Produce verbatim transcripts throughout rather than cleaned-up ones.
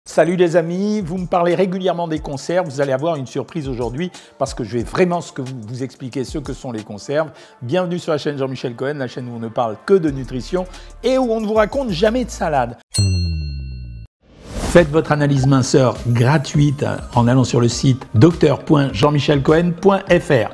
Salut les amis, vous me parlez régulièrement des conserves, vous allez avoir une surprise aujourd'hui parce que je vais vraiment ce que vous, vous expliquer ce que sont les conserves. Bienvenue sur la chaîne Jean-Michel Cohen, la chaîne où on ne parle que de nutrition et où on ne vous raconte jamais de salade. Faites votre analyse minceur gratuite en allant sur le site docteur point jean michel cohen point f r.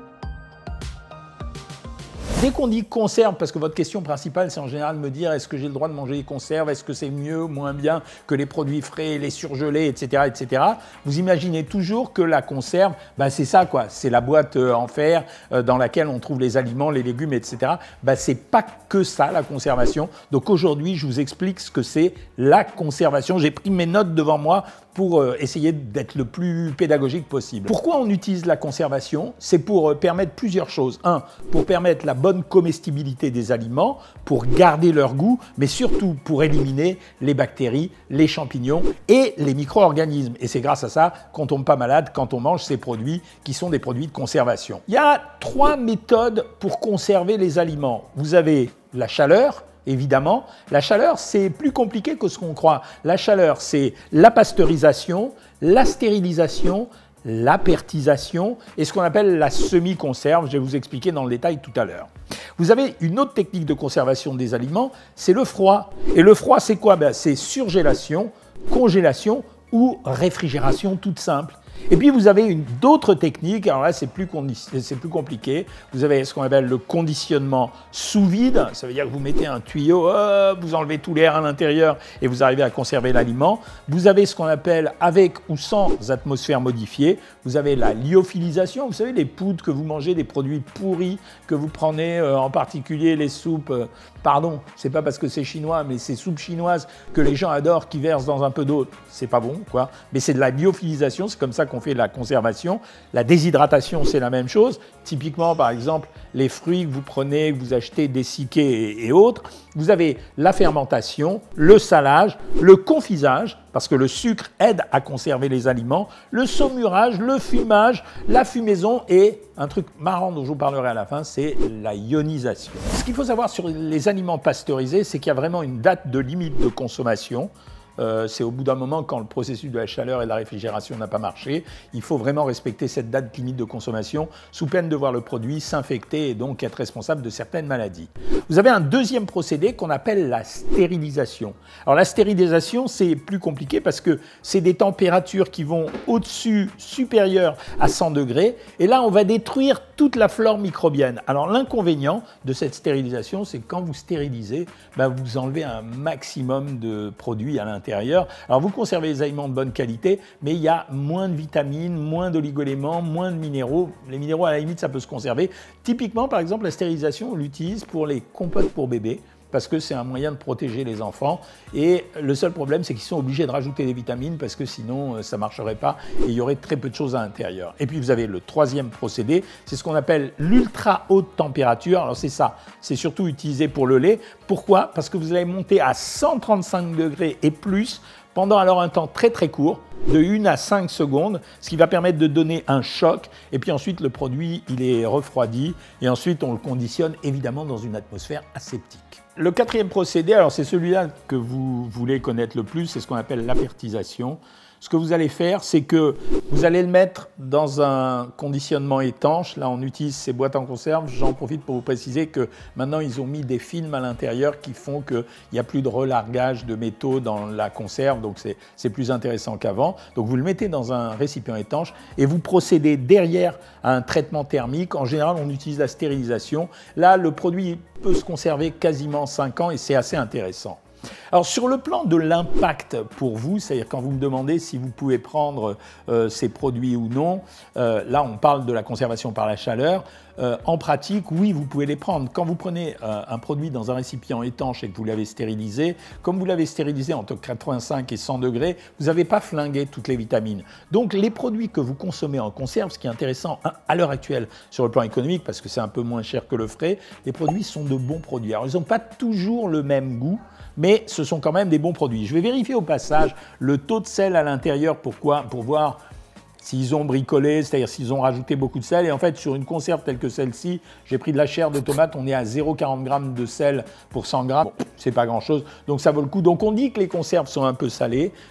Dès qu'on dit conserve, parce que votre question principale, c'est en général de me dire est-ce que j'ai le droit de manger des conserves, est-ce que c'est mieux ou moins bien que les produits frais, les surgelés, et cetera, et cetera. Vous imaginez toujours que la conserve, bah c'est ça quoi, c'est la boîte en fer dans laquelle on trouve les aliments, les légumes, et cetera. Bah c'est pas que ça la conservation. Donc aujourd'hui, je vous explique ce que c'est la conservation. J'ai pris mes notes devant moi pour essayer d'être le plus pédagogique possible. Pourquoi on utilise la conservation? C'est pour permettre plusieurs choses. Un, pour permettre la bonne comestibilité des aliments, pour garder leur goût, mais surtout pour éliminer les bactéries, les champignons et les micro-organismes. Et c'est grâce à ça qu'on ne tombe pas malade quand on mange ces produits qui sont des produits de conservation. Il y a trois méthodes pour conserver les aliments. Vous avez la chaleur. Évidemment, la chaleur, c'est plus compliqué que ce qu'on croit. La chaleur, c'est la pasteurisation, la stérilisation, l'apertisation et ce qu'on appelle la semi-conserve. Je vais vous expliquer dans le détail tout à l'heure. Vous avez une autre technique de conservation des aliments, c'est le froid. Et le froid, c'est quoi? Ben, c'est surgélation, congélation ou réfrigération toute simple. Et puis vous avez d'autres techniques, alors là c'est plus, plus compliqué, vous avez ce qu'on appelle le conditionnement sous vide, ça veut dire que vous mettez un tuyau, oh, vous enlevez tout l'air à l'intérieur et vous arrivez à conserver l'aliment. Vous avez ce qu'on appelle avec ou sans atmosphère modifiée, vous avez la lyophilisation, vous savez les poudres que vous mangez, des produits pourris que vous prenez, euh, en particulier les soupes, euh, pardon, c'est pas parce que c'est chinois, mais ces soupes chinoises que les gens adorent, qui versent dans un peu d'eau, c'est pas bon quoi, mais c'est de la lyophilisation, c'est comme ça qu'on fait la conservation. La déshydratation, c'est la même chose. Typiquement, par exemple, les fruits que vous prenez, que vous achetez dessicés et, et autres, vous avez la fermentation, le salage, le confisage, parce que le sucre aide à conserver les aliments, le saumurage, le fumage, la fumaison et un truc marrant dont je vous parlerai à la fin, c'est la ionisation. Ce qu'il faut savoir sur les aliments pasteurisés, c'est qu'il y a vraiment une date de limite de consommation. Euh, c'est au bout d'un moment, quand le processus de la chaleur et de la réfrigération n'a pas marché, il faut vraiment respecter cette date limite de consommation sous peine de voir le produit s'infecter et donc être responsable de certaines maladies. Vous avez un deuxième procédé qu'on appelle la stérilisation. Alors la stérilisation, c'est plus compliqué parce que c'est des températures qui vont au-dessus, supérieures à cent degrés, et là on va détruire toute la flore microbienne. Alors l'inconvénient de cette stérilisation, c'est que quand vous stérilisez, ben, vous enlevez un maximum de produits à l'intérieur. Alors vous conservez les aliments de bonne qualité, mais il y a moins de vitamines, moins d'oligo-éléments, moins de minéraux. Les minéraux, à la limite, ça peut se conserver. Typiquement, par exemple, la stérilisation, on l'utilise pour les compotes pour bébés, parce que c'est un moyen de protéger les enfants. Et le seul problème, c'est qu'ils sont obligés de rajouter des vitamines, parce que sinon, ça ne marcherait pas et il y aurait très peu de choses à l'intérieur. Et puis, vous avez le troisième procédé, c'est ce qu'on appelle l'ultra haute température. Alors, c'est ça, c'est surtout utilisé pour le lait. Pourquoi? Parce que vous allez monter à cent trente-cinq degrés et plus pendant alors un temps très très court, de une à cinq secondes, ce qui va permettre de donner un choc. Et puis ensuite, le produit, il est refroidi. Et ensuite, on le conditionne évidemment dans une atmosphère aseptique. Le quatrième procédé, alors c'est celui-là que vous voulez connaître le plus, c'est ce qu'on appelle l'apertisation. Ce que vous allez faire, c'est que vous allez le mettre dans un conditionnement étanche. Là, on utilise ces boîtes en conserve. J'en profite pour vous préciser que maintenant, ils ont mis des films à l'intérieur qui font qu'il n'y a plus de relargage de métaux dans la conserve. Donc, c'est plus intéressant qu'avant. Donc, vous le mettez dans un récipient étanche et vous procédez derrière à un traitement thermique. En général, on utilise la stérilisation. Là, le produit peut se conserver quasiment cinq ans et c'est assez intéressant. Alors sur le plan de l'impact pour vous, c'est-à-dire quand vous me demandez si vous pouvez prendre euh, ces produits ou non, euh, là on parle de la conservation par la chaleur. Euh, en pratique, oui, vous pouvez les prendre. Quand vous prenez euh, un produit dans un récipient étanche et que vous l'avez stérilisé, comme vous l'avez stérilisé entre quatre-vingt-cinq et cent degrés, vous n'avez pas flingué toutes les vitamines. Donc les produits que vous consommez en conserve, ce qui est intéressant à l'heure actuelle sur le plan économique, parce que c'est un peu moins cher que le frais, les produits sont de bons produits. Alors ils n'ont pas toujours le même goût, mais ce sont quand même des bons produits. Je vais vérifier au passage le taux de sel à l'intérieur. Pourquoi? Pour voir s'ils ont bricolé, c'est-à-dire s'ils ont rajouté beaucoup de sel. Et en fait, sur une conserve telle que celle-ci, j'ai pris de la chair de tomate, on est à zéro virgule quarante grammes de sel pour cent grammes. Bon, c'est pas grand-chose, donc ça vaut le coup. Donc on dit que les conserves sont un peu salées.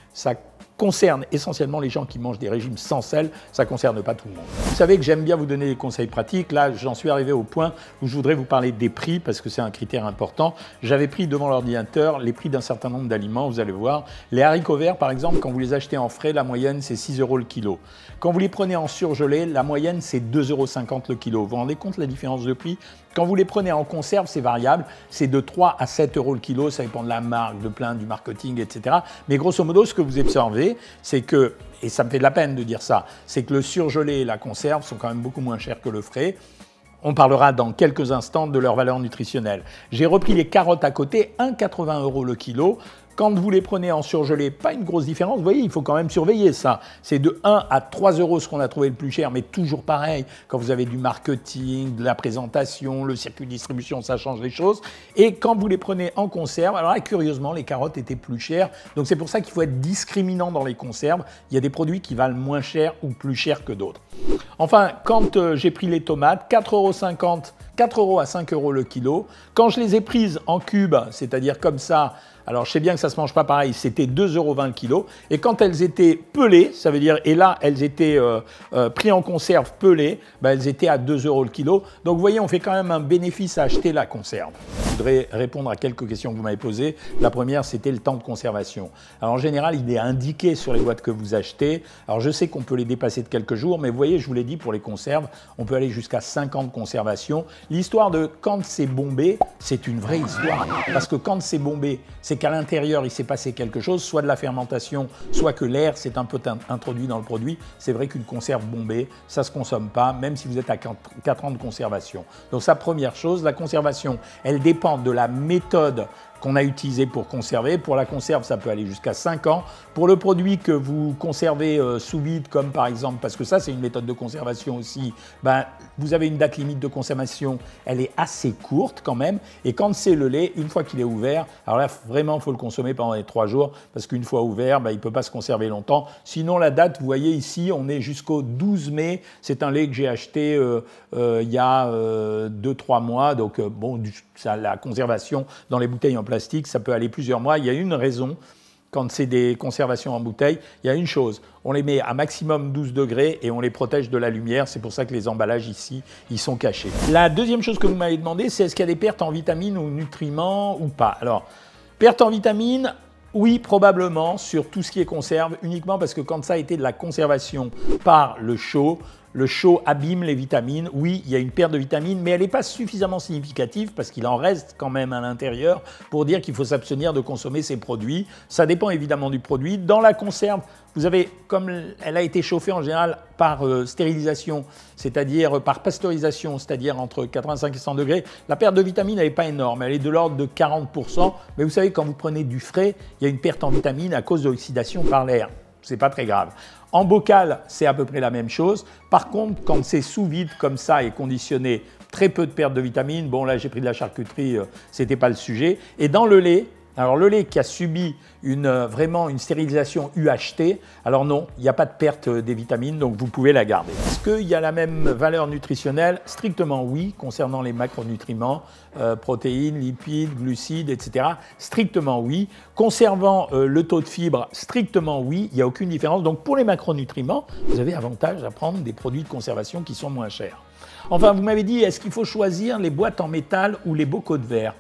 ça concerne essentiellement les gens qui mangent des régimes sans sel, ça ne concerne pas tout le monde. Vous savez que j'aime bien vous donner des conseils pratiques. Là, j'en suis arrivé au point où je voudrais vous parler des prix parce que c'est un critère important. J'avais pris devant l'ordinateur les prix d'un certain nombre d'aliments, vous allez voir. Les haricots verts, par exemple, quand vous les achetez en frais, la moyenne, c'est six euros le kilo. Quand vous les prenez en surgelé, la moyenne, c'est deux euros cinquante le kilo. Vous vous rendez compte la différence de prix? Quand vous les prenez en conserve, c'est variable, c'est de trois à sept euros le kilo, ça dépend de la marque, de plein, du marketing, et cetera. Mais grosso modo, ce que vous observez, c'est que, et ça me fait de la peine de dire ça, c'est que le surgelé et la conserve sont quand même beaucoup moins chers que le frais. On parlera dans quelques instants de leur valeur nutritionnelle. J'ai repris les carottes à côté, un virgule quatre-vingts euros le kilo. Quand vous les prenez en surgelé, pas une grosse différence. Vous voyez, il faut quand même surveiller ça. C'est de un à trois euros ce qu'on a trouvé le plus cher, mais toujours pareil. Quand vous avez du marketing, de la présentation, le circuit de distribution, ça change les choses. Et quand vous les prenez en conserve, alors là, curieusement, les carottes étaient plus chères. Donc c'est pour ça qu'il faut être discriminant dans les conserves. Il y a des produits qui valent moins cher ou plus cher que d'autres. Enfin, quand euh, j'ai pris les tomates, quatre euros cinquante, quatre euros à cinq euros le kilo. Quand je les ai prises en cubes, c'est-à-dire comme ça, alors je sais bien que ça ne se mange pas pareil, c'était deux euros vingt le kilo. Et quand elles étaient pelées, ça veut dire, et là elles étaient euh, euh, prises en conserve pelées, ben, elles étaient à deux euros le kilo. Donc vous voyez, on fait quand même un bénéfice à acheter la conserve. Je voudrais répondre à quelques questions que vous m'avez posées. La première, c'était le temps de conservation. Alors en général, il est indiqué sur les boîtes que vous achetez. Alors je sais qu'on peut les dépasser de quelques jours, mais vous voyez, je vous l'ai dit, pour les conserves, on peut aller jusqu'à cinq ans de conservation. L'histoire de quand c'est bombé, c'est une vraie histoire. Parce que quand c'est bombé, c'est qu'à l'intérieur, il s'est passé quelque chose, soit de la fermentation, soit que l'air s'est un peu introduit dans le produit. C'est vrai qu'une conserve bombée, ça ne se consomme pas, même si vous êtes à quatre ans de conservation. Donc ça, première chose, la conservation, elle dépend de la méthode qu'on a utilisé pour conserver. Pour la conserve, ça peut aller jusqu'à cinq ans. Pour le produit que vous conservez euh, sous vide, comme par exemple, parce que ça c'est une méthode de conservation aussi, ben, vous avez une date limite de consommation, elle est assez courte quand même. Et quand c'est le lait, une fois qu'il est ouvert, alors là vraiment il faut le consommer pendant les trois jours, parce qu'une fois ouvert, ben, il ne peut pas se conserver longtemps. Sinon la date, vous voyez ici, on est jusqu'au douze mai. C'est un lait que j'ai acheté euh, euh, il y a euh, deux trois mois. Donc euh, bon, du, ça, la conservation dans les bouteilles en plastique, ça peut aller plusieurs mois. Il y a une raison, quand c'est des conservations en bouteille, il y a une chose, on les met à maximum douze degrés et on les protège de la lumière. C'est pour ça que les emballages ici, ils sont cachés. La deuxième chose que vous m'avez demandé, c'est est-ce qu'il y a des pertes en vitamines ou nutriments ou pas? Alors, pertes en vitamines, oui, probablement, sur tout ce qui est conserve, uniquement parce que quand ça a été de la conservation par le chaud, le chaud abîme les vitamines. Oui, il y a une perte de vitamines, mais elle n'est pas suffisamment significative parce qu'il en reste quand même à l'intérieur pour dire qu'il faut s'abstenir de consommer ces produits. Ça dépend évidemment du produit. Dans la conserve, vous avez, comme elle a été chauffée en général par euh, stérilisation, c'est-à-dire par pasteurisation, c'est-à-dire entre quatre-vingt-cinq et cent degrés, la perte de vitamines, elle n'est pas énorme. Elle est de l'ordre de quarante pour cent. Mais vous savez, quand vous prenez du frais, il y a une perte en vitamines à cause de l'oxydation par l'air. Ce n'est pas très grave. En bocal, c'est à peu près la même chose. Par contre, quand c'est sous vide comme ça et conditionné, très peu de perte de vitamines. Bon, là, j'ai pris de la charcuterie, euh, ce n'était pas le sujet. Et dans le lait, alors le lait qui a subi une, euh, vraiment une stérilisation U H T, alors non, il n'y a pas de perte des vitamines, donc vous pouvez la garder. Est-ce qu'il y a la même valeur nutritionnelle? Strictement oui, concernant les macronutriments, euh, protéines, lipides, glucides, et cetera. Strictement oui. Conservant euh, le taux de fibres, strictement oui, il n'y a aucune différence. Donc pour les macronutriments, vous avez avantage à prendre des produits de conservation qui sont moins chers. Enfin, vous m'avez dit, est-ce qu'il faut choisir les boîtes en métal ou les bocaux de verre?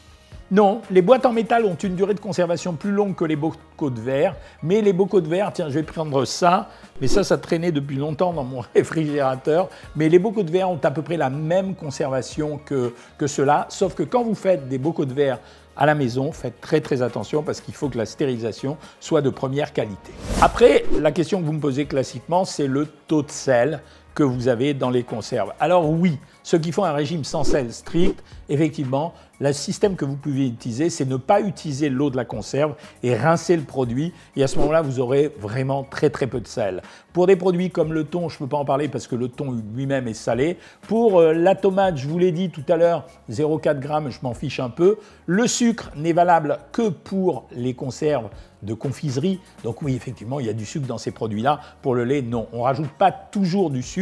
Non, les boîtes en métal ont une durée de conservation plus longue que les bocaux de verre, mais les bocaux de verre, tiens, je vais prendre ça, mais ça, ça traînait depuis longtemps dans mon réfrigérateur, mais les bocaux de verre ont à peu près la même conservation que, que ceux-là, sauf que quand vous faites des bocaux de verre à la maison, faites très très attention parce qu'il faut que la stérilisation soit de première qualité. Après, la question que vous me posez classiquement, c'est le taux de sel que vous avez dans les conserves. Alors oui, ceux qui font un régime sans sel strict, effectivement, le système que vous pouvez utiliser, c'est ne pas utiliser l'eau de la conserve et rincer le produit. Et à ce moment-là, vous aurez vraiment très très peu de sel. Pour des produits comme le thon, je ne peux pas en parler parce que le thon lui-même est salé. Pour euh, la tomate, je vous l'ai dit tout à l'heure, zéro virgule quatre grammes, je m'en fiche un peu. Le sucre n'est valable que pour les conserves de confiserie. Donc oui, effectivement, il y a du sucre dans ces produits-là. Pour le lait, non. On ne rajoute pas toujours du sucre.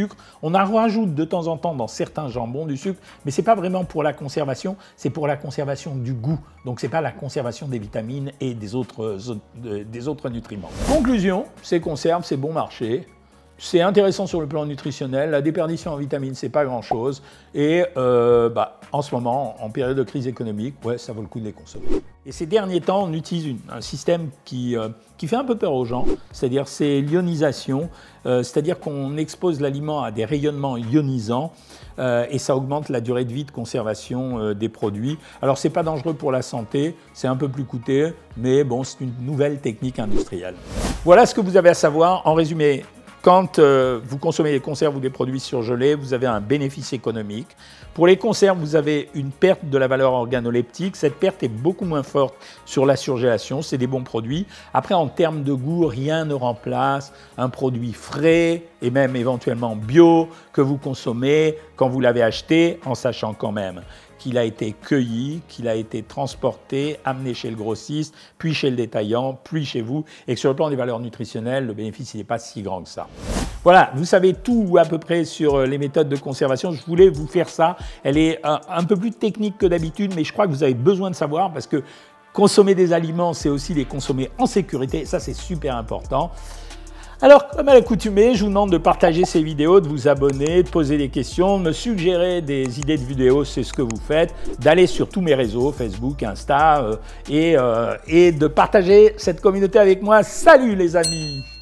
sucre. On en rajoute de temps en temps dans certains jambons du sucre, mais ce n'est pas vraiment pour la conservation, c'est pour la conservation du goût. Donc ce n'est pas la conservation des vitamines et des autres, des autres nutriments. Conclusion, ces conserves, c'est bon marché. C'est intéressant sur le plan nutritionnel, la déperdition en vitamines, c'est pas grand-chose. Et euh, bah, en ce moment, en période de crise économique, ouais, ça vaut le coup de les consommer. Et ces derniers temps, on utilise une, un système qui, euh, qui fait un peu peur aux gens, c'est-à-dire c'est l'ionisation, euh, c'est-à-dire qu'on expose l'aliment à des rayonnements ionisants euh, et ça augmente la durée de vie de conservation euh, des produits. Alors c'est pas dangereux pour la santé, c'est un peu plus coûteux, mais bon, c'est une nouvelle technique industrielle. Voilà ce que vous avez à savoir. En résumé, quand euh, vous consommez des conserves ou des produits surgelés, vous avez un bénéfice économique. Pour les conserves, vous avez une perte de la valeur organoleptique. Cette perte est beaucoup moins forte sur la surgélation. C'est des bons produits. Après, en termes de goût, rien ne remplace un produit frais et même éventuellement bio que vous consommez quand vous l'avez acheté, en sachant quand même qu'il a été cueilli, qu'il a été transporté, amené chez le grossiste, puis chez le détaillant, puis chez vous, et que sur le plan des valeurs nutritionnelles, le bénéfice n'est pas si grand que ça. Voilà, vous savez tout à peu près sur les méthodes de conservation. Je voulais vous faire ça. Elle est un, un peu plus technique que d'habitude, mais je crois que vous avez besoin de savoir parce que consommer des aliments, c'est aussi les consommer en sécurité. Ça, c'est super important. Alors, comme à l'accoutumée, je vous demande de partager ces vidéos, de vous abonner, de poser des questions, de me suggérer des idées de vidéos, c'est ce que vous faites, d'aller sur tous mes réseaux, Facebook, Insta, euh, et, euh, et de partager cette communauté avec moi. Salut les amis!